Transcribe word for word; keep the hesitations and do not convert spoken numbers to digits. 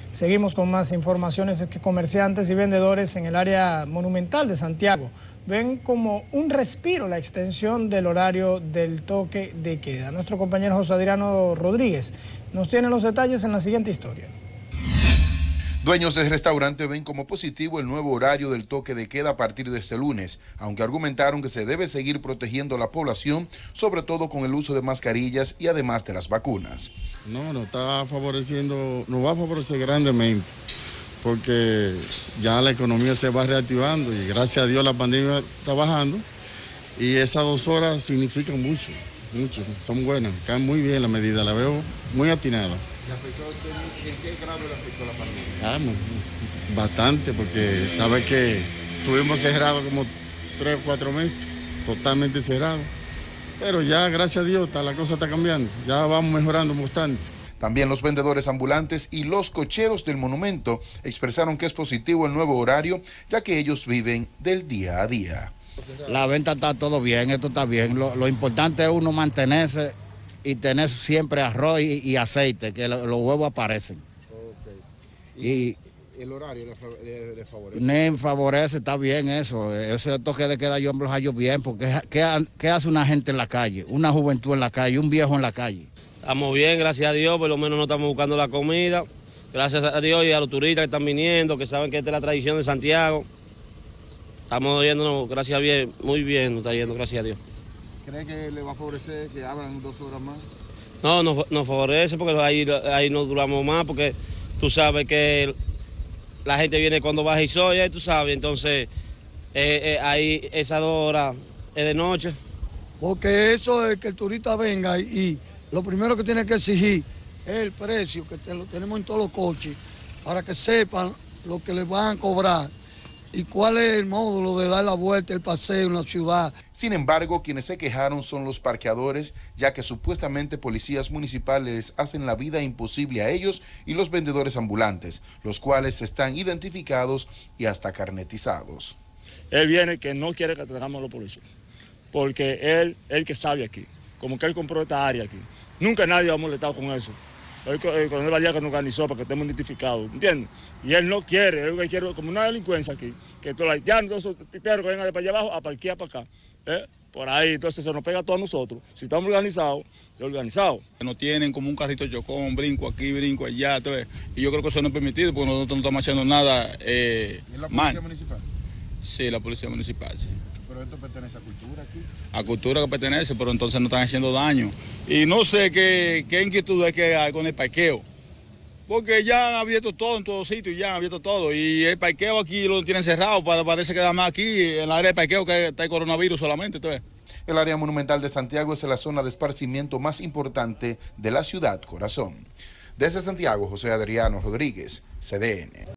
Seguimos con más informaciones. Es que comerciantes y vendedores en el área monumental de Santiago ven como un respiro la extensión del horario del toque de queda. Nuestro compañero José Adriano Rodríguez nos tiene los detalles en la siguiente historia. Dueños del restaurante ven como positivo el nuevo horario del toque de queda a partir de este lunes, aunque argumentaron que se debe seguir protegiendo a la población, sobre todo con el uso de mascarillas y además de las vacunas. No, nos está favoreciendo, nos va a favorecer grandemente, porque ya la economía se va reactivando y gracias a Dios la pandemia está bajando y esas dos horas significan mucho, mucho, son buenas, caen muy bien la medida, la veo muy atinada. ¿Le afectó a usted? ¿En qué grado le afectó la pandemia? Ah, bastante, porque sabe que estuvimos cerrados como tres o cuatro meses, totalmente cerrados. Pero ya, gracias a Dios, la cosa está cambiando, ya vamos mejorando bastante. También los vendedores ambulantes y los cocheros del monumento expresaron que es positivo el nuevo horario, ya que ellos viven del día a día. La venta está todo bien, esto está bien. Lo, lo importante es uno mantenerse y tener siempre arroz y, y aceite, que lo, los huevos aparecen. Okay. ¿Y, y el horario le, le, le favorece? Me favorece, está bien eso. Ese toque de queda yo me lo hallo bien, porque ¿qué, ¿qué hace una gente en la calle? Una juventud en la calle, un viejo en la calle. Estamos bien, gracias a Dios, por lo menos no estamos buscando la comida. Gracias a Dios y a los turistas que están viniendo, que saben que esta es la tradición de Santiago. Estamos yéndonos, gracias a Dios, muy bien nos está yendo, gracias a Dios. ¿Cree que le va a favorecer que abran dos horas más? No, nos, nos favorece porque ahí, ahí nos duramos más, porque tú sabes que la gente viene cuando baja y soya, tú sabes, entonces eh, eh, ahí esas dos horas es de noche. Porque eso es que el turista venga y, y lo primero que tiene que exigir es el precio que te, lo tenemos en todos los coches, para que sepan lo que les van a cobrar y cuál es el módulo de dar la vuelta, el paseo en la ciudad. Sin embargo, quienes se quejaron son los parqueadores, ya que supuestamente policías municipales hacen la vida imposible a ellos y los vendedores ambulantes, los cuales están identificados y hasta carnetizados. Él viene que no quiere que tengamos los policías, porque él es el que sabe aquí, como que él compró esta área aquí. Nunca nadie ha molestado con eso. El coronel Badía que nos organizó para que estemos identificados, ¿entiendes? Y él no quiere, él que quiere como una delincuencia aquí, que todos los haitianos, todos esos piperos que vengan de para allá abajo a parquear para acá. ¿eh? Por ahí, entonces eso nos pega a todos nosotros. Si estamos organizados, organizados. Nos tienen como un carrito chocón, brinco aquí, brinco allá, entonces, y yo creo que eso no es permitido porque nosotros no estamos haciendo nada eh, ¿Y la policía mal. municipal? Sí, la policía municipal, sí. ¿Pero esto pertenece a cultura aquí? A cultura que pertenece, pero entonces no están haciendo daño. Y no sé qué, qué inquietud es que hay con el parqueo. Porque ya han abierto todo en todos sitios, ya han abierto todo. Y el parqueo aquí lo tienen cerrado, para, parece que da más aquí, en la área de parqueo que está el coronavirus solamente. Entonces. El área monumental de Santiago es la zona de esparcimiento más importante de la ciudad corazón. Desde Santiago, José Adriano Rodríguez, C D N.